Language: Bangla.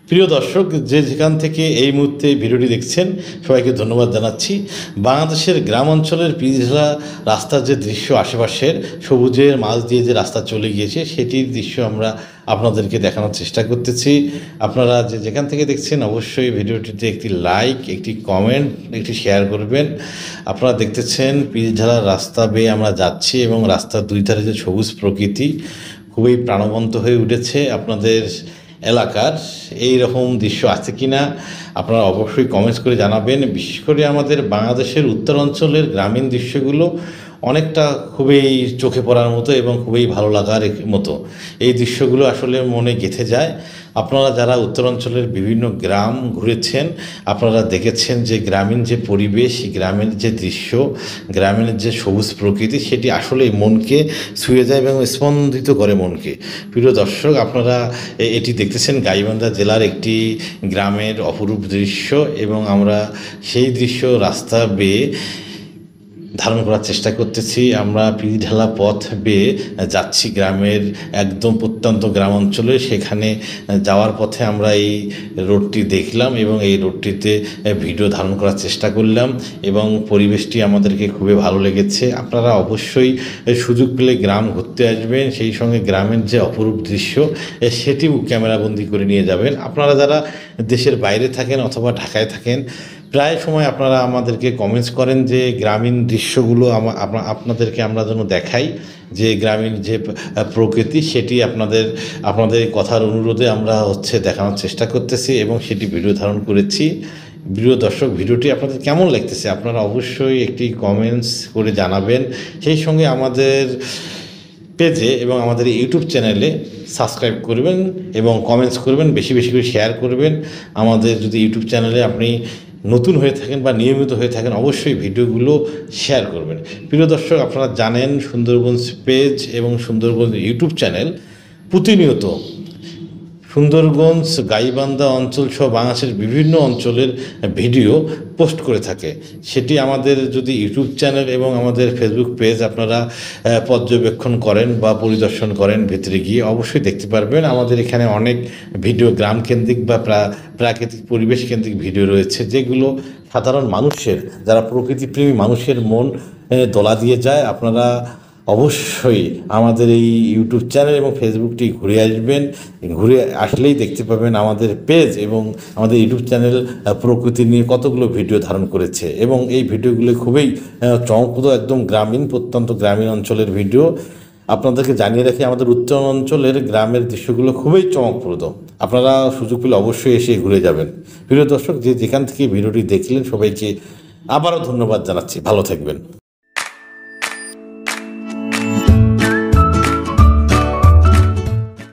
প্রিয় দর্শক, যে যেখান থেকে এই মুহূর্তে ভিডিওটি দেখছেন সবাইকে ধন্যবাদ জানাচ্ছি। বাংলাদেশের গ্রাম অঞ্চলের পিচঢালা রাস্তার যে দৃশ্য, আশেপাশের সবুজের মাঝ দিয়ে যে রাস্তা চলে গিয়েছে সেটির দৃশ্য আমরা আপনাদেরকে দেখানোর চেষ্টা করতেছি। আপনারা যে যেখান থেকে দেখছেন অবশ্যই ভিডিওটিতে একটি লাইক, একটি কমেন্ট, একটি শেয়ার করবেন। আপনারা দেখতেছেন পিচঢালা রাস্তা বেয়ে আমরা যাচ্ছি এবং রাস্তার দুই ধারে যে সবুজ প্রকৃতি খুবই প্রাণবন্ত হয়ে উঠেছে। আপনাদের এলাকার এই রকম দৃশ্য আছে কি না আপনারা অবশ্যই কমেন্টস করে জানাবেন। বিশেষ করে আমাদের বাংলাদেশের উত্তর অঞ্চলের গ্রামীণ দৃশ্যগুলো অনেকটা খুবই চোখে পড়ার মতো এবং খুবই ভালো লাগার মতো। এই দৃশ্যগুলো আসলে মনে গেঁথে যায়। আপনারা যারা উত্তরাঞ্চলের বিভিন্ন গ্রাম ঘুরেছেন আপনারা দেখেছেন যে গ্রামীণ যে পরিবেশ, গ্রামের যে দৃশ্য, গ্রামীণের যে সবুজ প্রকৃতি সেটি আসলেই মনকে ছুঁয়ে যায় এবং স্পন্দিত করে মনকে। প্রিয় দর্শক, আপনারা এটি দেখতেছেন গাইবান্ধা জেলার একটি গ্রামের অপরূপ দৃশ্য এবং আমরা সেই দৃশ্য রাস্তা বেয়ে ধারণ করার চেষ্টা করতেছি। আমরা পিচঢালা পথ বেয়ে যাচ্ছি গ্রামের একদম প্রত্যন্ত গ্রাম অঞ্চলে। সেখানে যাওয়ার পথে আমরা এই রোডটি দেখলাম এবং এই রোডটিতে ভিডিও ধারণ করার চেষ্টা করলাম এবং পরিবেশটি আমাদেরকে খুবই ভালো লেগেছে। আপনারা অবশ্যই সুযোগ পেলে গ্রাম ঘুরতে আসবেন, সেই সঙ্গে গ্রামের যে অপরূপ দৃশ্য সেটিও ক্যামেরাবন্দি করে নিয়ে যাবেন। আপনারা যারা দেশের বাইরে থাকেন অথবা ঢাকায় থাকেন প্রায় সময় আপনারা আমাদেরকে কমেন্টস করেন যে গ্রামীণ দৃশ্যগুলো আপনাদেরকে আমরা যেন দেখাই, যে গ্রামীণ যে প্রকৃতি সেটি আপনাদের কথার অনুরোধে আমরা দেখানোর চেষ্টা করতেছি এবং সেটি ভিডিও ধারণ করেছি। প্রিয় দর্শক, ভিডিওটি আপনাদের কেমন লাগতেছে আপনারা অবশ্যই একটি কমেন্টস করে জানাবেন। সেই সঙ্গে আমাদের পেজে এবং আমাদের ইউটিউব চ্যানেলে সাবস্ক্রাইব করবেন এবং কমেন্টস করবেন, বেশি বেশি করে শেয়ার করবেন। আমাদের যদি ইউটিউব চ্যানেলে আপনি নতুন হয়ে থাকেন বা নিয়মিত হয়ে থাকেন অবশ্যই ভিডিওগুলো শেয়ার করবেন। প্রিয় দর্শক, আপনারা জানেন সুন্দরগঞ্জ পেজ এবং সুন্দরগঞ্জ ইউটিউব চ্যানেল প্রতিনিয়ত সুন্দরগঞ্জ, গাইবান্ধা অঞ্চল সহ বাংলাদেশের বিভিন্ন অঞ্চলের ভিডিও পোস্ট করে থাকে। সেটি আমাদের যদি ইউটিউব চ্যানেল এবং আমাদের ফেসবুক পেজ আপনারা পর্যবেক্ষণ করেন বা পরিদর্শন করেন ভিতরে গিয়ে অবশ্যই দেখতে পারবেন। আমাদের এখানে অনেক ভিডিও গ্রামকেন্দ্রিক বা প্রাকৃতিক পরিবেশ কেন্দ্রিক ভিডিও রয়েছে, যেগুলো সাধারণ মানুষের, যারা প্রকৃতিপ্রেমী মানুষের মন দোলা দিয়ে যায়। আপনারা অবশ্যই আমাদের এই ইউটিউব চ্যানেল এবং ফেসবুকটি ঘুরে আসবেন। ঘুরে আসলেই দেখতে পাবেন আমাদের পেজ এবং আমাদের ইউটিউব চ্যানেল প্রকৃতি নিয়ে কতগুলো ভিডিও ধারণ করেছে এবং এই ভিডিওগুলো খুবই চমকপ্রদ, একদম গ্রামীণ, প্রত্যন্ত গ্রামীণ অঞ্চলের ভিডিও। আপনাদেরকে জানিয়ে রাখি আমাদের উত্তর অঞ্চলের গ্রামের দৃশ্যগুলো খুবই চমকপ্রদ। আপনারা সুযোগ পেলে অবশ্যই এসে ঘুরে যাবেন। প্রিয় দর্শক, যে যেখান থেকে ভিডিওটি দেখলেন সবাইকে আবারও ধন্যবাদ জানাচ্ছি। ভালো থাকবেন।